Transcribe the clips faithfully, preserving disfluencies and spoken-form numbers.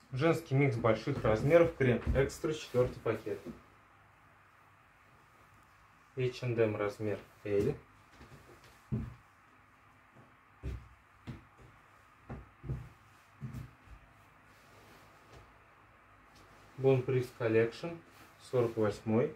Женский микс больших размеров, крем экстра, четвертый пакет. эйч энд эм размер L. Bon Pris Collection, сорок восемь.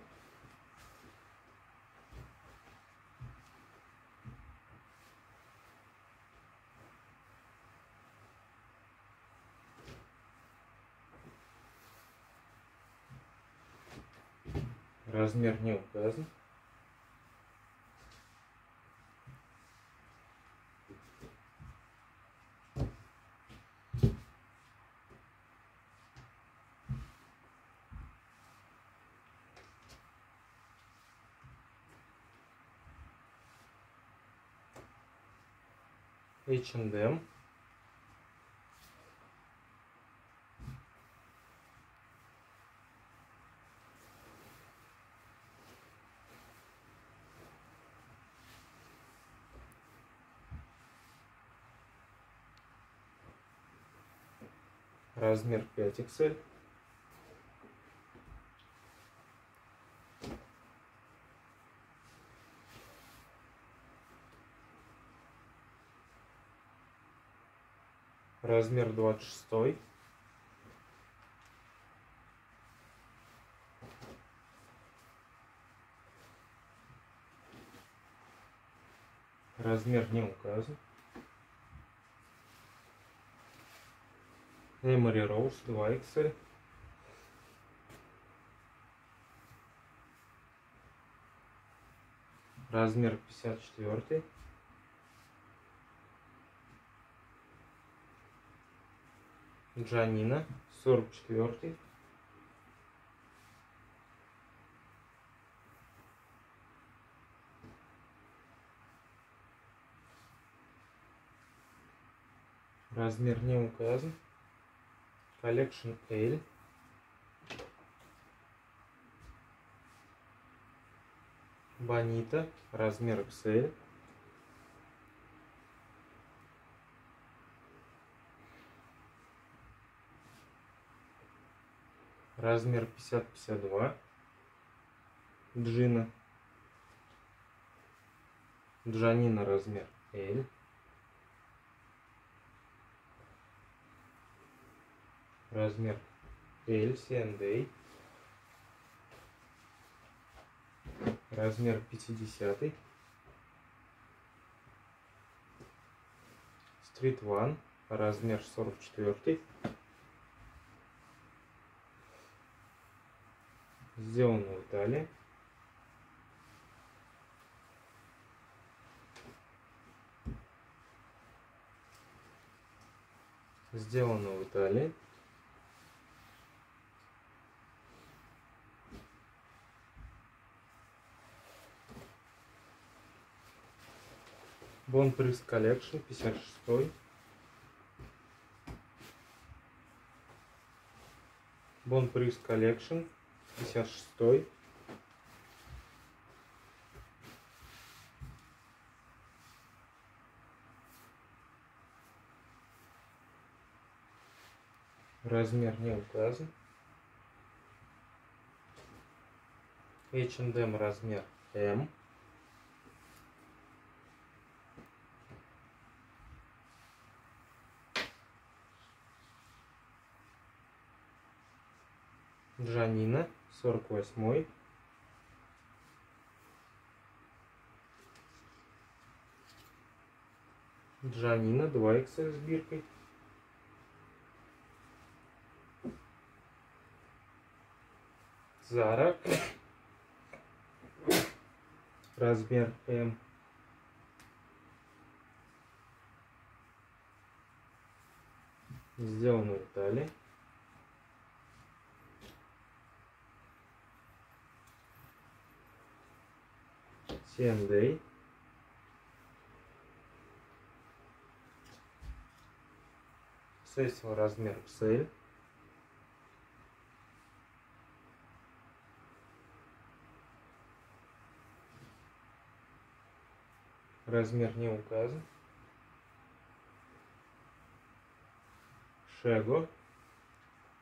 Размер не указан. эйч энд эм. Размер пять икс эль. Размер двадцать шесть. Размер не указан. Emery Rose два икс эль. Размер пятьдесят четыре. Джанина сорок четыре. Размер не указан. Collection L. Бонита, размер икс эль. Размер пятьдесят пятьдесят два. Джина. Джанина, размер L. Размер L, си энд эй. Размер пятьдесят. Street One, размер сорок четыре. Сделано в Италии. Сделано в Италии. Bon Pris Collection пятьдесят шесть. Bon Pris Collection пятьдесят шесть. Размер не указан. эйч энд эм размер М. Джанина сорок восемь. Джанина два икс эль с биркой. Зара. Размер М. Сделано в Италии. си энд эй. Сессил, размер икс эль. Размер не указан. Шего.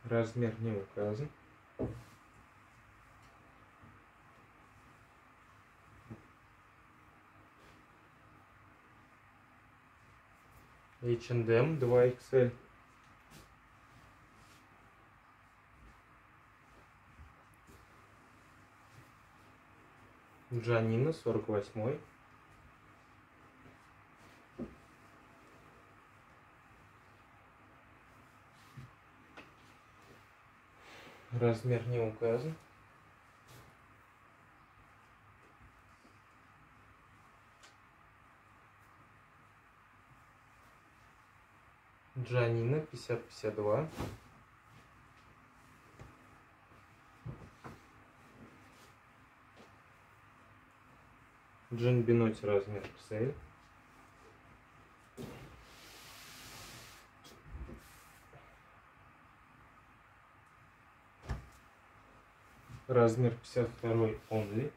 Размер не указан. эйч энд эм два икс эль. Джанина сорок восемь. Размер не указан. Джанина пятьдесят пятьдесят два. Джин Биноти размер икс эль. Размер пятьдесят два only.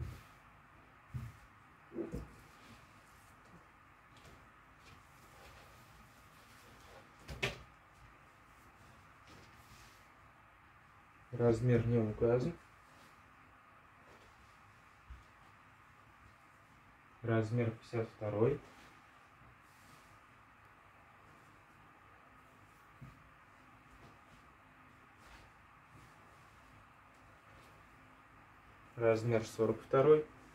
Размер не указан. Размер пятьдесят два. Размер сорок два.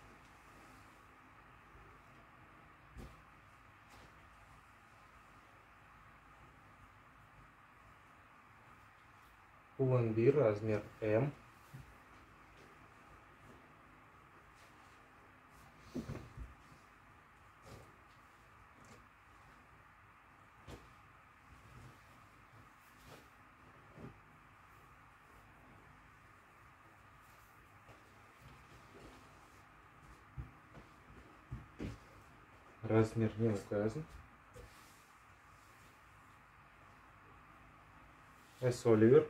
Пуланби размер М. Размер не указан. С. Оливер.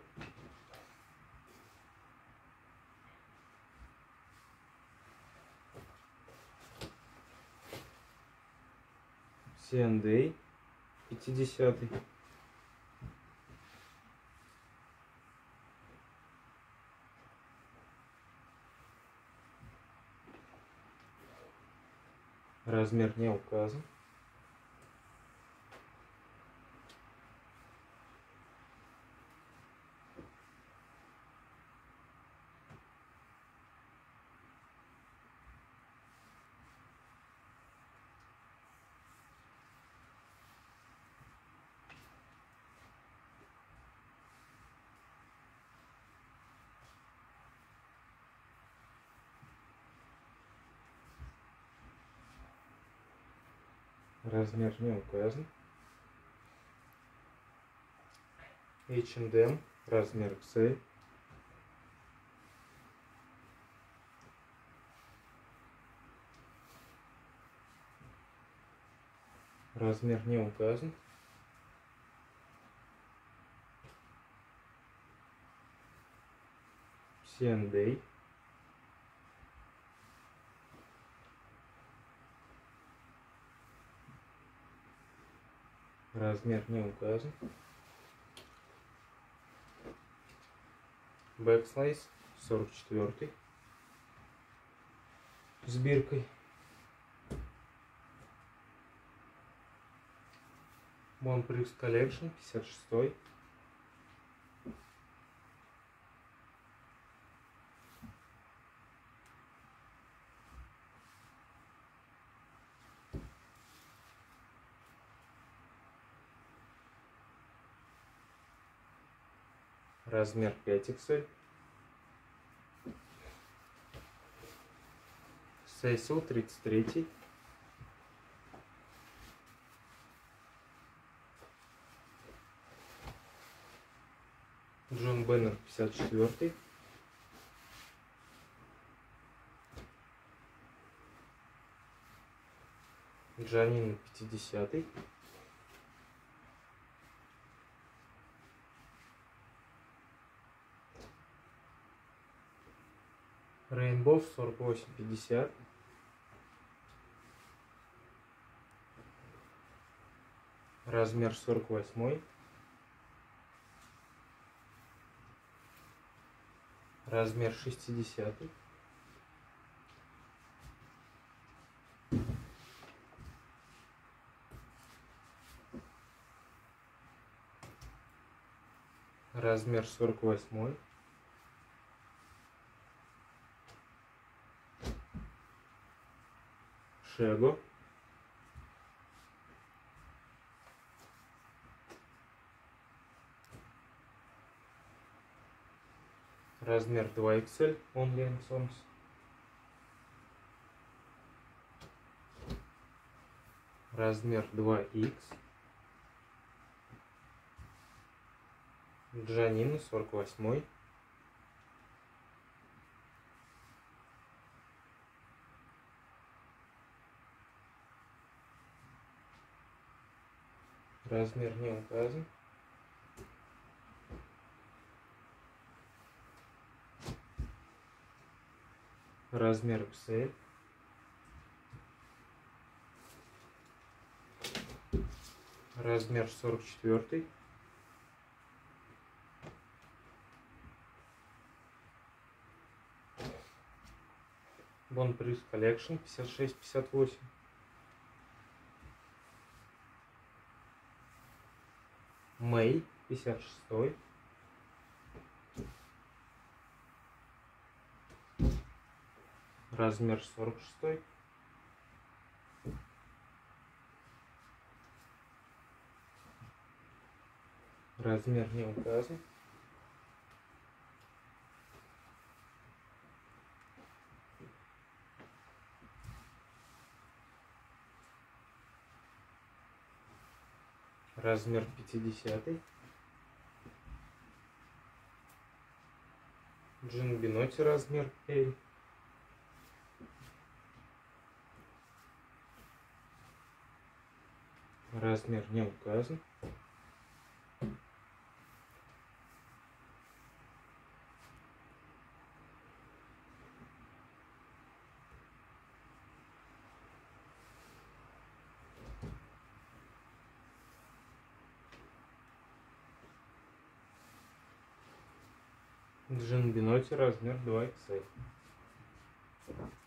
си энд эй пятьдесят. Размер не указан. Размер не указан. эйч энд эм размер икс эль. Размер не указан. си энд эй. Размер не указан. Бэкслайс сорок четыре. С биркой. Монприкс Collection пятьдесят шесть. Размер пять икс эль. Сейсел тридцать три. Джон Беннер пятьдесят четыре. Джанина пятьдесят. Рейнбоу сорок восемь пятьдесят. Размер сорок восемь. Размер шестьдесят. Размер сорок восемь. Шего. Размер два икс эль. Онлайн Сомс. Размер два икс. Джанина сорок восемь. Размер не указан. Размер икс эль. Размер сорок четыре. Бон Прис Коллекшн пятьдесят шесть пятьдесят восемь. Мэй пятьдесят шесть. Размер сорок шесть. Размер не указан. Размер пятьдесят. Джин Биноти размер L. Размер не указан. Джин Биноти размер два икс эль.